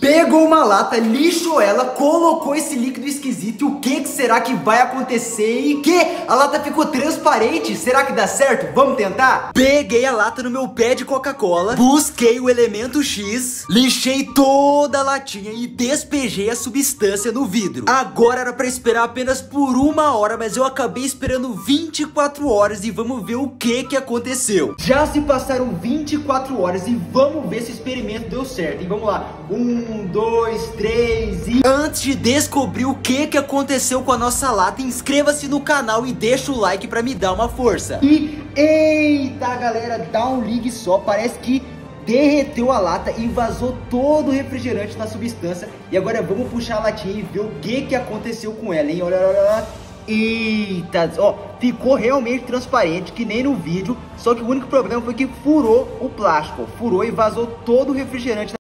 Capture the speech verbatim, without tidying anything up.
Pegou uma lata, lixou ela, colocou esse líquido esquisito. E o que, que será que vai acontecer? E que? A lata ficou transparente. Será que dá certo? Vamos tentar? Peguei a lata no meu pé de Coca-Cola, busquei o elemento X, lixei toda a latinha e despejei a substância no vidro. Agora era pra esperar apenas por uma hora, mas eu acabei esperando vinte e quatro horas e vamos ver o que que aconteceu. Já se passaram vinte e quatro horas e vamos ver se o experimento deu certo. E vamos lá. Um, dois, três e... Antes de descobrir o que que aconteceu com a nossa lata, inscreva-se no canal e deixa o like pra me dar uma força. E, eita galera, dá um ligue só, parece que derreteu a lata e vazou todo o refrigerante na substância. E agora vamos puxar a latinha e ver o que que aconteceu com ela, hein? Olha, olha, olha. Eita, ó, ficou realmente transparente, que nem no vídeo. Só que o único problema foi que furou o plástico, ó, furou e vazou todo o refrigerante.